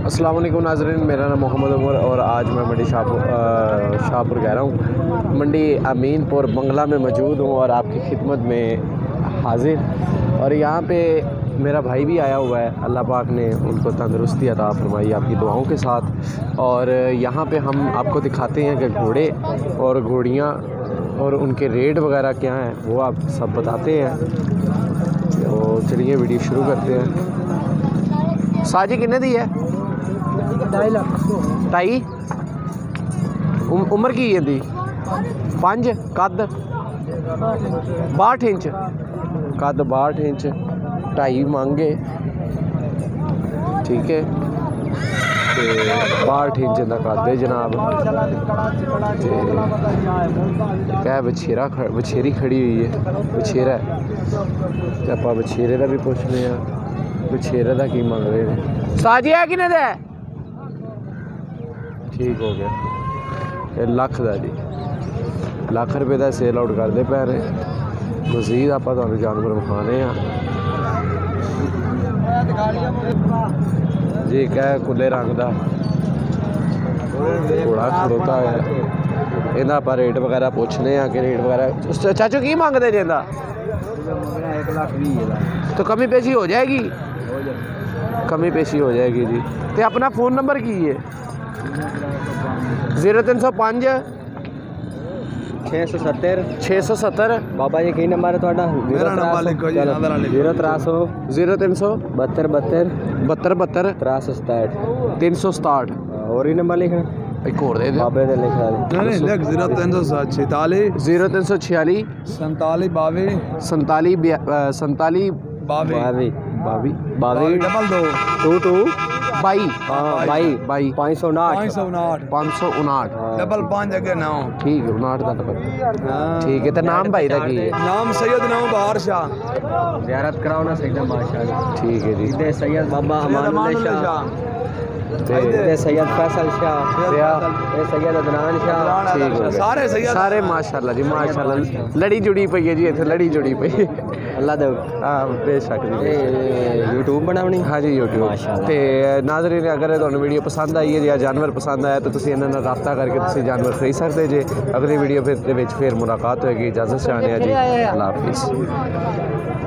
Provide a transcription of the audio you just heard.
अस्सलाम वालेकुम नाज़रीन, मेरा नाम मोहम्मद उमर और आज मैं मंडी शाहपुर कह रहा हूँ, मंडी अमीनपुर बंगला में मौजूद हूँ और आपकी खिदमत में हाजिर। और यहाँ पे मेरा भाई भी आया हुआ है, अल्लाह पाक ने उनको तंदुरुस्ती अता फरमाई आपकी दुआओं के साथ। और यहाँ पे हम आपको दिखाते हैं कि घोड़े और घोड़ियाँ और उनके रेट वगैरह क्या हैं वो आप सब बताते हैं। तो चलिए वीडियो शुरू करते हैं। साजी कितने दी है? 2.5 लाख। ढाई उम्र की है दी 5 कद 62 इंच कद 62 इंच 2.5 मांगे, ठीक है। तो 62 इंच का कद है जनाब। क्या बछेरी खड़ी हुई है, बछेरा है तो आप बछेरे का भी पूछने बछेरे का की मंग रहे हैं। साजी है किने दे? ठीक हो गया, ये लख का जी, लाख रुपये का सेल आउट करते पै रहे। मजीद आप जानवर विखाने जी। क्या कुले रंग का घोड़ा खड़ोता है, इन्हें आप रेट वगैरह पूछने कि रेट वगैरह। चाचू की मंगते जी? 1,20,000 तो कमी पेशी हो जाएगी, कमी पेशी हो जाएगी जी। तो अपना फ़ोन नंबर की है? 0305 670 बाबा जी की नंबर है थोड़ा? 0367 और ही नंबर लिखना एक और दे बाबे दे लिखा नहीं 0346 0346 47 22 559 ठीक है 59 का नंबर, ठीक है। तो नाम भाई का की है? नाम सैयद नाम बहार शाह। ज़ियारत कराओ ना सैयद माशाल्लाह, ठीक है जी। इधर सैयद बाबा अमानुल्लाह शाह, सैयद फैसल शाह, सैयद अदनान शाह, ठीक हो गया। सारे माशाल्लाह जी माशाल्लाह। लड़ी जुड़ी पई है जी, इतने लड़ी जुड़ी पई है। अल्लाह दे। हाँ बेशक जी। यूट्यूब बनावनी? हाँ जी यूट्यूब। माशाल्लाह। तो नाज़रीन अगर तुहानू वीडियो पसंद आई है या जानवर पसंद आया तो तुसीं इन्हां नाल राब्ता करके तुसीं जानवर खरीद सकते जे। अगली वीडियो फिर मुलाकात होएगी। इजाज़त चाहते हैं जी, अल्लाह हाफिज़।